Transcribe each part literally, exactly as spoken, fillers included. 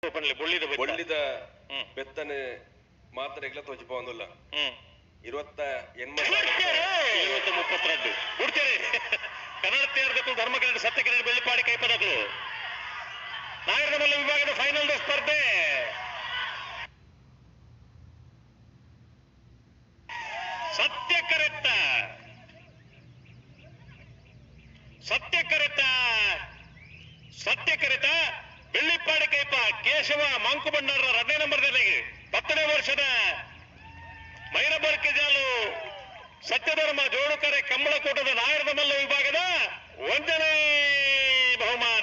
ತೋಪನ್ಲೆ ಬೊಳ್ಳಿದ ಬೊಳ್ಳಿದ ಬೆತ್ತನೆ ಮಾತ್ರ ಎಗ್ಲ ತೋಚಿಪೋಂದಿಲ್ಲ ಇರುವತ್ತ ಎನ್ಮತ್ತು ಮುಪ್ಪತ್ತೆರಡು ಬಿಡ್ತೀರಿ ಕನ್ನಡ ತೇರ್ದಕ್ಕೂ ಧರ್ಮಕರಣ ಸತ್ಯಕಿರಣ ಬೆಳ್ಳಿಪಾಡಿ ಕೈಪದಗಳು ನಾಗರಮಲ್ಲ ವಿಭಾಗದ ಫೈನಲ್ ಸ್ಪರ್ಧೆ ಸತ್ಯಕರೆತ್ತ ಸತ್ಯಕರೆತ್ತ ಸತ್ಯಕರೆತ ಬೆಳ್ಳಿಪಾಡಿ ಕೈಪ ಕೇಶವ ಮಂಕು ಬಣ್ಣರ ಎರಡನೇ ನಂಬರ್ನಲ್ಲಿ ಹತ್ತನೇ ವರ್ಷದ ಮೈರಬರ್ಕೆ ಜಾಲು ಸತ್ಯಧರ್ಮ ಜೋಡುಕರೆ ಕಂಬಳಕೂಟದ ನಾಗರದ ಮಲ್ಲ ವಿಭಾಗದ ಒಂದನೇ ಬಹುಮಾನ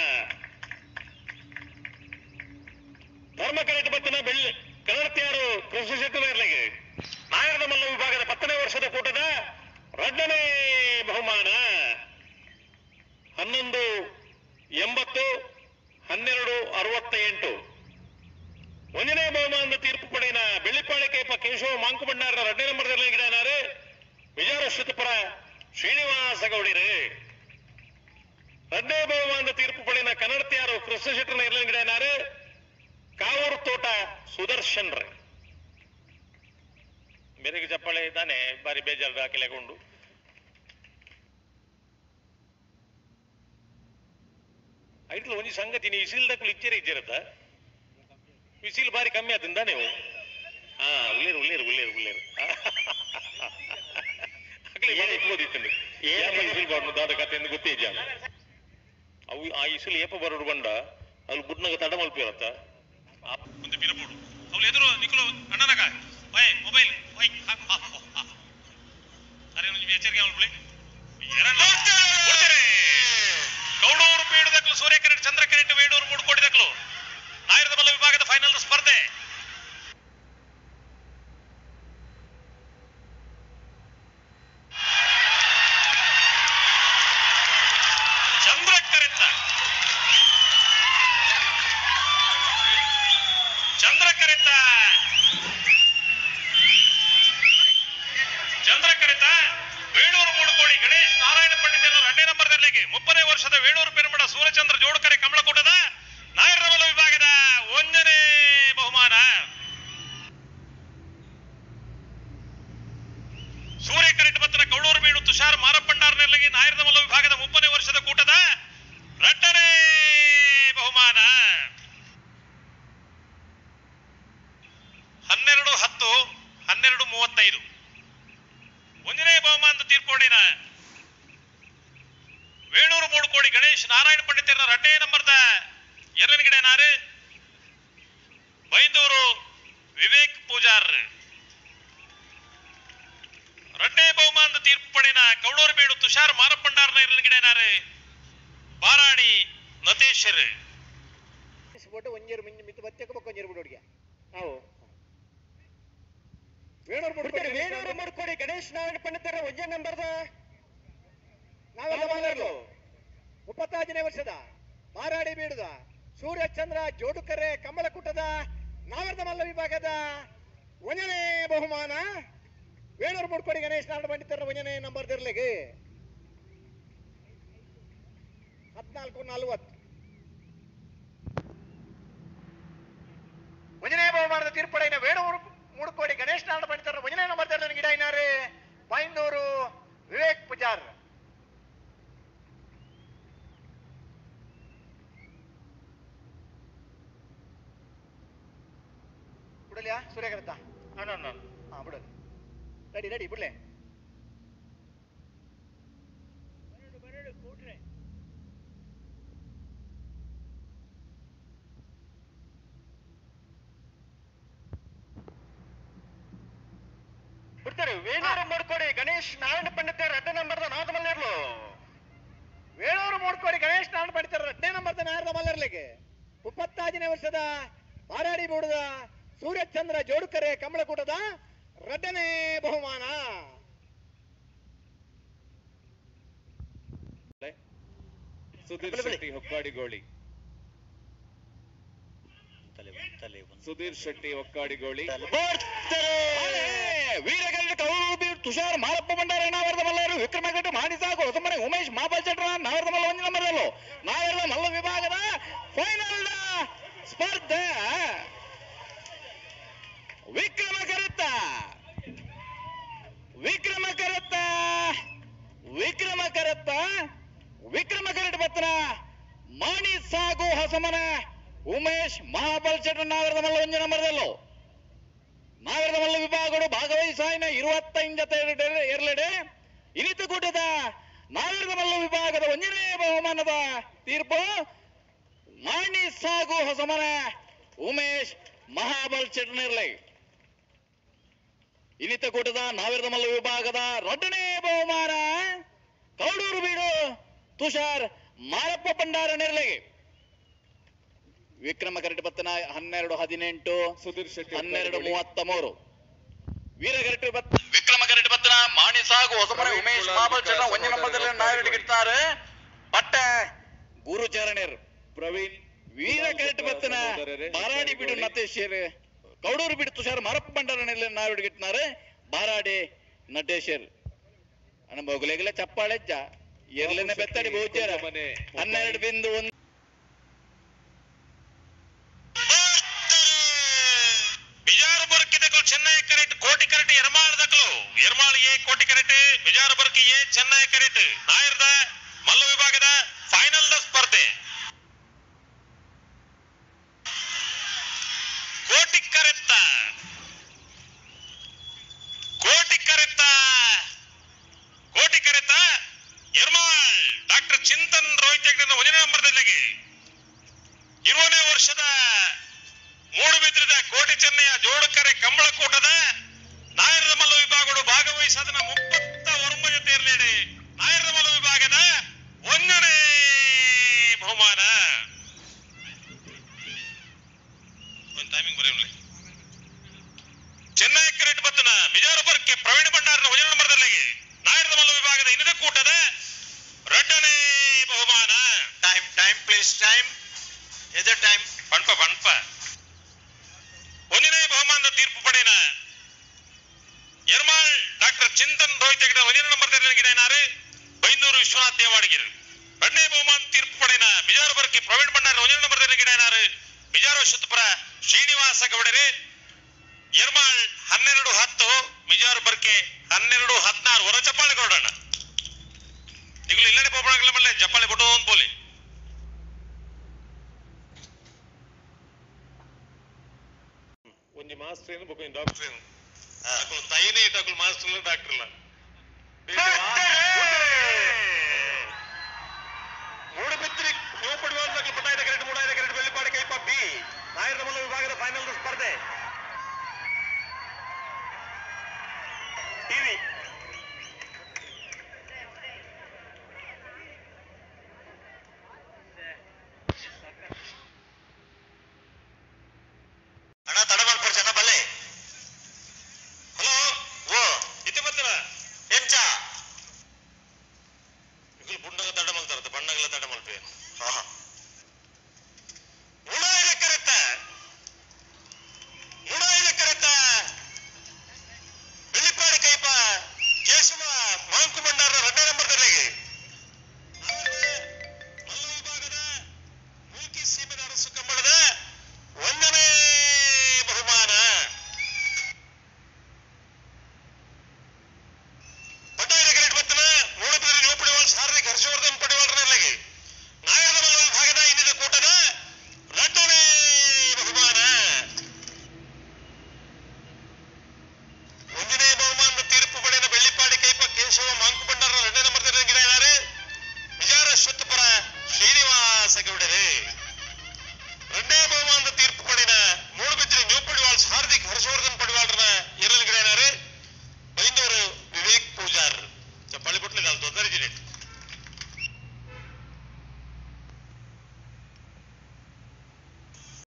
ಧರ್ಮಕರೆಟ್ ಬತ್ತಿನ ಬೆಳ್ಳಿ ಕನ್ನಡತಿಯಾರು ಕೃಷಿ ಶೆಟ್ಟಿನರ್ಲಿಗೆ ನಾಗರದ ಮಲ್ಲ ವಿಭಾಗದ ಹತ್ತನೇ ವರ್ಷದ ಕೂಟದ ಎರಡನೇ ಬಹುಮಾನ ಹನ್ನೊಂದು ಎಂಬತ್ತು ಹನ್ನೆರಡು ಅರವತ್ತ ಎಂಟು ಒಂದನೇ ಬಹುಮಾನದ ತೀರ್ಪು ಪಡೆಯಿನ ಬೆಳ್ಳಿಪಾಡಿ ಕೈಪ ಕೇಶವ ಮಾಂಕು ಬಣ್ಣಾರ ಎರಡನೇ ನಂಬರ್ದಲ್ಲಿ ಗಿಡನಾರೆ ವಿಜಯಶ್ರುತಪುರ ಶ್ರೀನಿವಾಸ ಗೌಡಿರೆ ಎರಡನೇ ಬಹುಮಾನದ ತೀರ್ಪು ಪಡೆಯಿನ ಕನ್ನಡತಿಯಾರು ಕೃಷ್ಣ ಶೆಟ್ಟನ ಇರಲಿನ ಗಿಡನಾರೆ ಕಾವೂರು ತೋಟ ಸುದರ್ಶನ್ ರೇ ಮೇರೆಗೆ ಚಪ್ಪಾಳೆ ಇದ್ದಾನೆ ಬಾರಿ ಬೇಜಾರು ಹಾಕಿಲೆಗೊಂಡು ಐಟ್ಲು ಒಂಜಿ ಸಂಗತಿ ನೀವು ಇಸಿಲ್ದಕ್ಕೂ ಇಚ್ಚೇರಿ ಇಚ್ಚಿರತ್ತ ಬಿಸಿಲು ಬಾರಿ ಕಮ್ಮಿ ಆತಂದ ನೀವು ಹಾ ಉಳ್ಳೇರು ಉಳ್ಳೇರು ಉಳ್ಳೇರು ಉಳ್ಳೇರು ಇಟ್ಬೋದಿತ್ತು ಇಸಿಲು ಬಾರ್ನು ದಾದ ಕತೆ ಗೊತ್ತೇ ಜಾಗ ಅವು ಆ ಇಸಿಲು ಏಪ ಬರೋಡು ಬಂಡ ಅಲ್ಲಿ ಬುಡ್ನಾಗ ತಡ ಮಲ್ಪಿರತ್ತ ಮುಂದೆ ಬಿರಬೋಡು ಅವ್ಳು ಎದುರು ನಿಖಲು ಅಣ್ಣನಾಗ ವೈ ಮೊಬೈಲ್ ವೈ ಅರೆ ಒಂದು ಎಚ್ಚರಿಕೆ ಅವಳು ಗೌಡೂರು ಪೀಡದಕ್ಕಲು ಸೂರ್ಯ ಕೆರೆಟ್ ಚಂದ್ರ ಕೆರೆಟ್ ವೇಣೂರು ಮೂಡು ಕೋಟಿದಕ್ಕಲು ನಾಯರದ ಮಲ್ಲ ವಿಭಾಗದ ಫೈನಲ್ ಸ್ಪರ್ಧೆ ಚಂದ್ರ ಕರೆತ್ತ ಚಂದ್ರ ಕರೆತ್ತ ಚಂದ್ರ ಕರೆತ ವೇಣೂರು ಮೂಡು ಕೋಡಿ ಗಣೇಶ್ ನಾರಾಯಣ ಪಂಡಿತರು ಎರಡನೇ ನಂಬರ್ನಲ್ಲಿಗೆ ಮುಪ್ಪನೇ ವರ್ಷದ ವೇಣೂರು ಪೆರುಮಡ ಸೂರ್ಯಚಂದ್ರ ಜೋಡುಕರೆ ಕಮಲಕೂಟದ ನಾಯರದ ಮಲ್ಲ ವಿಭಾಗದ ಒಂದನೇ ಬಹುಮಾನ ಸೂರ್ಯ ಕರೆಟ್ ಬತ್ತನ ಕೌಳೂರು ಮೀನು ತುಷಾರ್ ಮಾರಪ್ಪಂಡಾರ್ನೆಲ್ಲಿಗೆ ನಾಯರದ ಮಲ್ಲ ವಿಭಾಗದ ಮುಪ್ಪನೇ ವರ್ಷದ ಕೂಟದ ಎರಡನೇ ಬಹುಮಾನ ಹನ್ನೆರಡು ಹತ್ತು ಹನ್ನೆರಡು ಮೂವತ್ತೈದು ಒಂದನೇ ಬಹುಮಾನದ ತೀರ್ಪೋಡಿನ ವೇಣೂರು ಮೂಡು ಕೋಡಿ ಗಣೇಶ್ ನಾರಾಯಣ ಪಂಡಿತರ ಎರಡನೇ ನಂಬರ್ದ ಎರಡನೇ ಗಿಡನಾರು ಬೈಂದೂರು ವಿವೇಕ್ ಪೂಜಾರ್ ಎರಡನೇ ಬಹುಮಾನದ ತೀರ್ಪು ಪಡೆನ ಕೌಳೂರು ಬೀಡು ತುಷಾರ್ ಮಾರಪ್ಪಂಡಾರ್ನ ಎರಡನೇ ಗಿಡನಾರು ಬಾರಾಡಿ ನತೇಶ್ವರ್ ಒಂಜೇರು ಮಿತ್ತು ಬತ್ತಕ್ಕೆ ಬಕ್ಕ ಒಂಜೇರು ಬಿಡೋಡಿಗೆ ನಾವು ವೇಣೂರು ಮುಡ್ಕೊಡಿ ವೇಣೂರು ಮುಡ್ಕೊಡಿ ಗಣೇಶ್ ನಾರಾಯಣ ಪಂಡಿತರ ಒಂಜೇ ನಂಬರ್ದ ನಾವೆಲ್ಲ ಮುಪ್ಪತ್ತಾರನೇ ವರ್ಷದ ಮಾರಾಡಿ ಬೀಡುದ ಸೂರ್ಯಚಂದ್ರ ಜೋಡುಕರೆ ಕಮಲಕೂಟದ ನಾಗರದ ಮಲ್ಲ ವಿಭಾಗದ ಒಂದನೇ ಬಹುಮಾನ ವೇಣೂರು ಮುಡ್ಕೊಡಿ ಗಣೇಶ್ ನಾರಾಯಣ ಪಂಡಿತರ ಒಂದನೇ ನಂಬರ್ ಇರ್ಲಿಗೆ ಹದಿನಾಲ್ಕು ನಲ್ವತ್ತು ಒಂದನೇ ಬಹುಮಾನದ ತೀರ್ಪಡೆಯ ವೇಣೂರು ಮೂಡುಕೋಡಿ ಗಣೇಶ್ ನಾರಾಯಣ ಪಂಡಿತರ ಒಂದನೇ ನಂಬರ್ ತರ ಗಿಡ ಇನಾರೆ ಬೈಂದೂರು ವಿವೇಕ್ ಪೂಜಾರ್ ಬಿಡಲಿಯಾ ಸೂರ್ಯಕರತ್ತ ಹಾ ಬಿಡಲಿ ರೆಡಿ ರೆಡಿ ಬಿಡ್ಲೆ ಬಿಡ್ತಾರೆ ವೇಣೂರು ಮೂಡ್ಕೋಡಿ ಗಣೇಶ್ ನಾರಾಯಣ ಪಂಡಿತರ ಎರಡನೇ ನಂಬರ್ದ ನಾರದ ಮಲ್ಲಿರ್ಲು ವೇಣೂರು ಮೂಡ್ಕೋಡಿ ಗಣೇಶ್ ನಾರಾಯಣ ಪಂಡಿತರ ಎರಡನೇ ನಂಬರ್ದ ನಾರದ ಮಲ್ಲಿರ್ಲಿಗೆ ಮುಪ್ಪತ್ತಾರನೇ ವರ್ಷದ ಮಾರಾಡಿ ಬೂಡದ ಸೂರ್ಯಚಂದ್ರ ಜೋಡುಕರೆ ಕಮಲಕೂಟದ ಎರಡನೇ ಬಹುಮಾನ ಸುಧೀರ್ ಶೆಟ್ಟಿ ಹೊಕ್ಕಾಡಿಗೋಳಿ ಸುಧೀರ್ ಶೆಟ್ಟಿ ಒಕ್ಕಾಡಿಗೋಳಿ ವೀರಗಲ್ಲು ಕೌಬಿ ತುಷಾರ್ ಮಾರಪ್ಪ ಬಂಡಾರ ನಾವರದ ಮಲ್ಲರು ವಿಕ್ರಮಗಟ್ಟು ಮಾಣಿಸಾಕು ಹೊಸಮನೆ ಉಮೇಶ್ ಮಾಬಲ್ ಚಟ್ರ ನಾವರದ ಮಲ್ಲ ಒಂದು ನಂಬರ್ದಲ್ಲೋ ನಾವರದ ಮಲ್ಲ ವಿಭಾಗದ ಫೈನಲ್ ಸ್ಪರ್ಧೆ ವಿಕ್ರಮ ಕರುತ್ತ ವಿಕ್ರಮ ಕರುತ್ತ ವಿಕ್ರಮ ಕರುತ್ತ ವಿಕ್ರಮ ಕರಟ್ ಬತ್ತನ ಮಾಣಿ ಸಾಗು ಹೊಸಮನ ಉಮೇಶ್ ಮಹಾಬಲ್ ಚಟ ನಾಗರದ ಮಲ್ಲ ಒಂಜ ನಂಬರ್ದಲ್ಲೋ ನಾಗರದ ಮಲ್ಲ ವಿಭಾಗಗಳು ಭಾಗವಹಿಸಾಯಿನ ಇರುವತ್ತೈದು ಜತೆ ಎರಲೆಡೆ ಇನಿತ ಕೂಟದ ನಾಗರದ ಮಲ್ಲ ವಿಭಾಗದ ಒಂದನೇ ಬಹುಮಾನದ ತೀರ್ಪು ಮಾಣಿ ಸಾಗು ಹೊಸಮನ ಉಮೇಶ್ ಮಹಾಬಲ್ ಚಟನಿರ್ಲೆ. ಇನಿತ ಕೂಟದ ನಾಗರದ ಮಲ್ಲ ವಿಭಾಗದ ಎರಡನೇ ಬಹುಮಾನ ಕೌಡೂರು ಬೀಡು ತುಷಾರ್ ಮಾರಪ್ಪ ಭಂಡಾರ ನಿರ್ಲೆಗೆ. ವಿಕ್ರಮ ಕರಟಿ ಬತ್ತನ ಹನ್ನೆರಡು ಹದಿನೆಂಟು ಸುಧೀರ್ ಶೆಟ್ಟಿ ಹನ್ನೆರಡು ಮೂವತ್ತ ಮೂರು ವೀರ ಕರಟಿ ಬತ್ತ ವಿಕ್ರಮ ಕರಟಿ ಬತ್ತನ ಮಾಣಿ ಸಾಗು ಹೊಸಮನೆ ಉಮೇಶ್ ಮಹಾಬಲ್ ಚಟ ಒಂದೇ ನಂಬರ್ದಲ್ಲಿ ನಾಯಡಿಗಿರ್ತಾರೆ ಪಟ್ಟ ಗುರುಚರಣರ್ ಪ್ರವೀಣ್ ವೀರ ಕರಟಿ ಬತ್ತನ ಬಾರಾಡಿ ಬಿಡು ನಟೇಶರ್ ಕೌಡೂರು ಬಿಡು ತುಷಾರ್ ಮಾರಪ್ಪ ಭಂಡಾರ ನಿರ್ಲೆ ನಾಯಡಿಗಿರ್ತಾರೆ ಬಾರಾಡಿ ನಟೇಶರ್ ಅನ್ನ ಮೊಗಲೆಗಲೆ ಚಪ್ಪಾಳೆಜ್ಜ ಎರಲನೆ ಬೆತ್ತಡಿ ಬಹುಚಾರ ಹನ್ನೆರಡು ಬಿಂದು ಒಂದು ಚೆನ್ನೈ ಕರೆಟ್ ಕೋಟಿ ಕರೆಟ್ ಎರ್ಮಾಳ್ ದಕ್ಕಲು ಎರ್ಮಾಳ್ ಎ ಕೋಟಿ ಕರೆಟ್ ವಿಜಾರಬರ್ಕಿ ಎ ಚೆನ್ನೈ ಕರೆಟ್ ನಾಯರ್ದ ಮಲ್ಲ ವಿಭಾಗದ ಫೈನಲ್ ದ ಸ್ಪರ್ಧೆ ಕೋಟಿ ಕರೆತ್ತ ಕೋಟಿ ಕರೆತ್ತ ಕೋಟಿ ಕರೆತ್ತ ಎರ್ಮಾಳ್ ಡಾಕ್ಟರ್ ಚಿಂತನ್ ರೋಹಿತ್ ಹೆಗ್ಡೆ ಒಂದನೇ ನಂಬರ್ದಲ್ಲಿಗೆ ಇರುವನೇ ವರ್ಷದ ಮೂಡುಬಿದ್ರದ ಕೋಟೆ ಚೆನ್ನೈಯ ಜೋಡುಕರೆ ಕಂಬಳಕೂಟದ ನಾಯರದ ಮಲ್ಲ ವಿಭಾಗಗಳು ಭಾಗವಹಿಸದನ ಮುಪ್ಪತ್ತ ಒಂಬತ್ತು ಜೊತೆ ಇರಲೇಡಿ ನಾಯರದ ಮಲ್ಲ ವಿಭಾಗದ ಒಂದನೇ ಬಹುಮಾನ ಒಂದು ಟೈಮಿಂಗ್ ಬರೆಯಲಿ ಚೆನ್ನೈ ಕರೆಟ್ ಬತ್ತನ ಮಿಜಾರಬರ್ಗೆ ಪ್ರವೀಣ್ ಭಂಡಾರನ ಒಂದನೇ ನಂಬರ್ದಲ್ಲಿಗೆ ನಾಯರದ ಮಲ್ಲ ವಿಭಾಗದ ಇನ್ನದ ಕೂಟದ ಎರಡನೇ ಬಹುಮಾನ. ಟೈಮ್ ಟೈಮ್ ಪ್ಲೀಸ್ ಟೈಮ್ ಎದ ಟೈಮ್ ಪಣ್ಪ ಪಣ್ಪ ಒಂದನೇ ಬಹುಮಾನದ ತೀರ್ಪು ಪಡೆಯಿನ ಎರ್ಮಾಳ್ ಡಾಕ್ಟರ್ ಚಿಂತನ್ ರೋಹಿತ್ ಹೆಗ್ಡೆ ಒಂದನೇ ನಂಬರ್ದಲ್ಲಿಗಿದ್ದಾರೆ ಬೈಂದೂರು ವಿಶ್ವನಾಥ್ ದೇವಾಡಿಗಿರು. ಎರಡನೇ ಬಹುಮಾನ ತೀರ್ಪು ಪಡೆಯಿನ ಮಿಜಾರಬರ್ಗೆ ಪ್ರವೀಣ್ ಭಂಡಾರ ಒಂದನೇ ನಂಬರ್ದಲ್ಲಿಗಿದ್ದಾರೆ ಮಿಜಾರ ಶುತ್ತಪುರ ಶ್ರೀನಿವಾಸ ಗೌಡರು. ಎರ್ಮಾಳ್ ಹನ್ನೆರಡು ಹತ್ತು ಮಿಜಾರಬರ್ಗೆ ಹನ್ನೆರಡು ಹದಿನಾರು ಹೊರ ಚಪ್ಪಾಳೆ ಕೊಡೋಣ ಈಗಲೂ ಇಲ್ಲೇ ಪೋಪಣಗಳ ಮಲ್ಲೆ ಚಪ್ಪಾಳೆ ಕೊಟ್ಟು ಒಂದು ಬೋಲಿ ಒಂಜಿ ಮಾಸ್ಟರ್ ಏನು ಬೊಕ್ಕ ಡಾಕ್ಟರ್ ಏನು ತೈನೇ ಇಟ್ಟಾಕಲು ಮಾಸ್ಟರ್ ಡಾಕ್ಟರ್ ಇಲ್ಲ